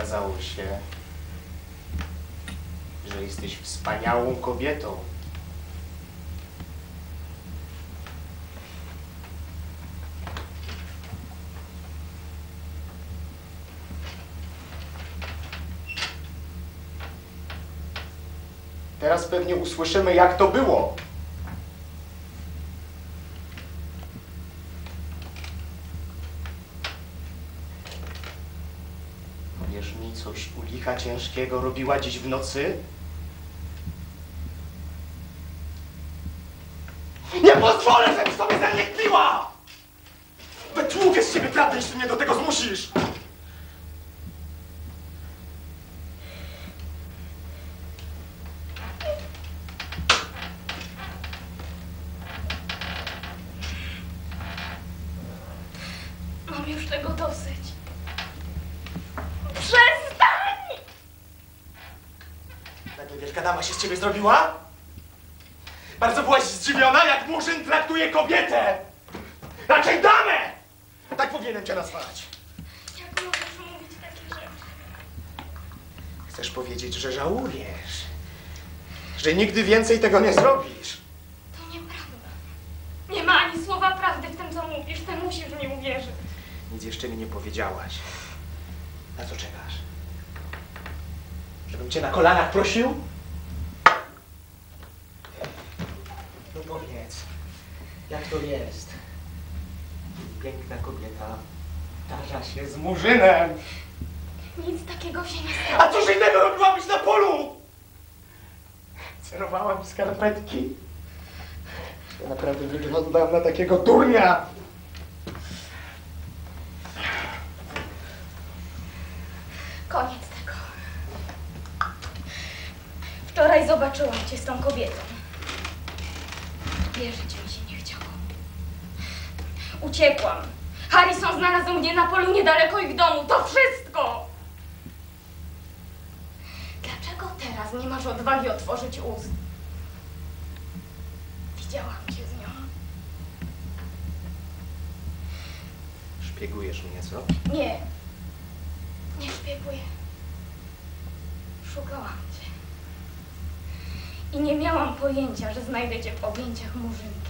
okazało się, że jesteś wspaniałą kobietą. Teraz pewnie usłyszymy, jak to było. Powiesz mi, coś u licha ciężkiego robiła dziś w nocy? Nie pozwolę, żebyś sobie ze mnie kpiła! Wytłukę z ciebie prawdę, jeśli mnie do tego zmusisz! Mam już tego dosyć. Przestań! Nagle wielka dama się z ciebie zrobiła? Bardzo byłaś zdziwiona, jak murzyn traktuje kobietę! Raczej damę! Tak powinienem cię nazwać. Jak możesz mówić takie rzeczy? Chcesz powiedzieć, że żałujesz? Że nigdy więcej tego nie zrobisz? To nieprawda. Nie ma ani słowa prawdy w tym, co mówisz. Ty musisz mi uwierzyć. Nic jeszcze mi nie powiedziałaś. Na co czekasz? Żebym cię na kolanach prosił? No powiedz, jak to jest? Piękna kobieta tarza się z murzynem. Nic takiego się nie stało. A cóż innego robiłabyś na polu? Cerowałam skarpetki. Ja naprawdę wyglądam na takiego durnia. Koniec tego. Wczoraj zobaczyłam cię z tą kobietą. Wierzyć mi się nie chciało. Uciekłam. Harrison znalazł mnie na polu niedaleko ich domu. To wszystko! Dlaczego teraz nie masz odwagi otworzyć ust? Widziałam cię z nią. Szpiegujesz mnie, co? Nie. Nie szpieguję. Szukałam cię. I nie miałam pojęcia, że znajdę cię w objęciach murzynki.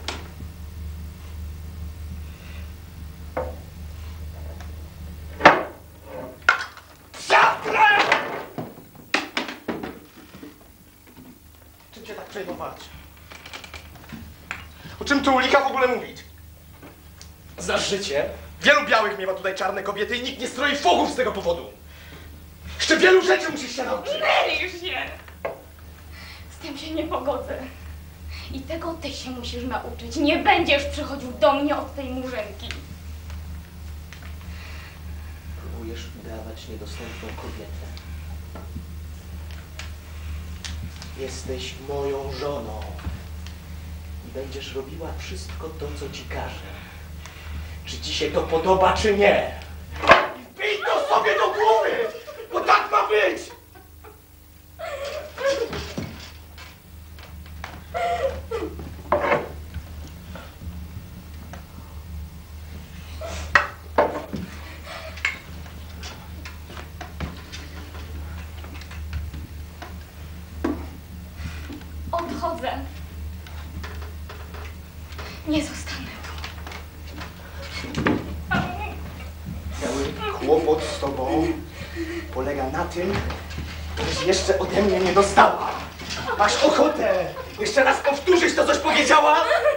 Czym cię tak przejmować? O czym tu u licha w ogóle mówić? Znasz życie? Wielu białych miewa tutaj czarne kobiety i nikt nie stroi fogów z tego powodu. Jeszcze wielu rzeczy musisz się nauczyć. Mylisz się! Z tym się nie pogodzę. I tego ty się musisz nauczyć. Nie będziesz przychodził do mnie od tej murzynki. Próbujesz udawać niedostępną kobietę. Jesteś moją żoną i będziesz robiła wszystko to, co ci każę. Czy ci się to podoba, czy nie? I wbij to sobie do głowy, bo tak ma być! Odchodzę. Nie zostanę tu. Cały kłopot z tobą polega na tym, żeś jeszcze ode mnie nie dostała. Masz ochotę jeszcze raz powtórzyć to, coś powiedziała?